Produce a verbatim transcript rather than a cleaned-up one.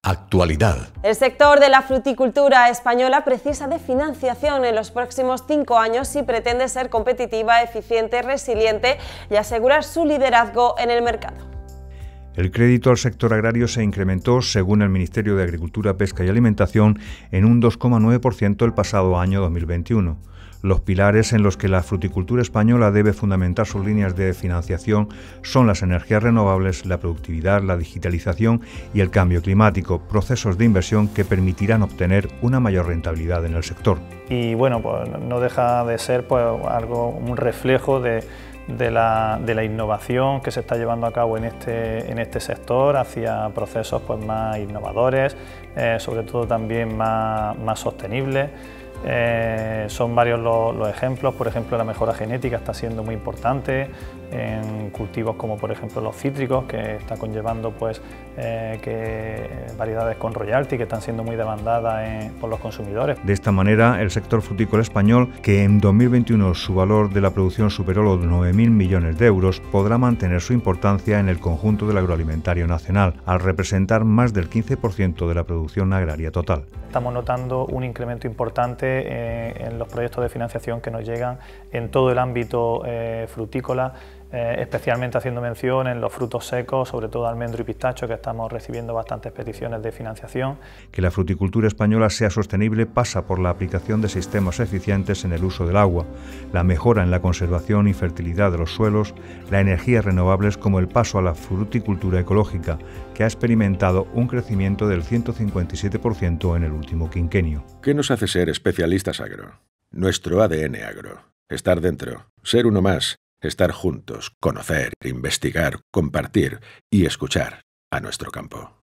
Actualidad. El sector de la fruticultura española precisa de financiación en los próximos cinco años si pretende ser competitiva, eficiente, resiliente y asegurar su liderazgo en el mercado. El crédito al sector agrario se incrementó, según el Ministerio de Agricultura, Pesca y Alimentación, en un dos coma nueve por ciento el pasado año dos mil veintiuno. Los pilares en los que la fruticultura española debe fundamentar sus líneas de financiación son las energías renovables, la productividad, la digitalización y el cambio climático, procesos de inversión que permitirán obtener una mayor rentabilidad en el sector. Y bueno, pues no deja de ser pues algo, un reflejo de, de, la, de la innovación que se está llevando a cabo en este, en este sector hacia procesos pues más innovadores, eh, sobre todo también más, más sostenibles. Eh, son varios los, los ejemplos, por ejemplo la mejora genética está siendo muy importante en cultivos como por ejemplo los cítricos, que está conllevando pues eh, que variedades con royalty que están siendo muy demandadas en, por los consumidores. De esta manera, el sector frutícola español, que en dos mil veintiuno su valor de la producción superó los nueve mil millones de euros, podrá mantener su importancia en el conjunto del agroalimentario nacional, al representar más del quince por ciento de la producción agraria total. Estamos notando un incremento importante eh, en los proyectos de financiación que nos llegan en todo el ámbito eh, frutícola, eh, especialmente haciendo mención en los frutos secos, sobre todo almendro y pistacho, que estamos recibiendo bastantes peticiones de financiación. Que la fruticultura española sea sostenible pasa por la aplicación de sistemas eficientes en el uso del agua, la mejora en la conservación y fertilidad de los suelos, la energías renovables, como el paso a la fruticultura ecológica, que ha experimentado un crecimiento del ciento cincuenta y siete por ciento en el último quinquenio. ¿Qué nos hace ser especialistas agro? Nuestro A D N agro. Estar dentro, ser uno más, estar juntos, conocer, investigar, compartir y escuchar a nuestro campo.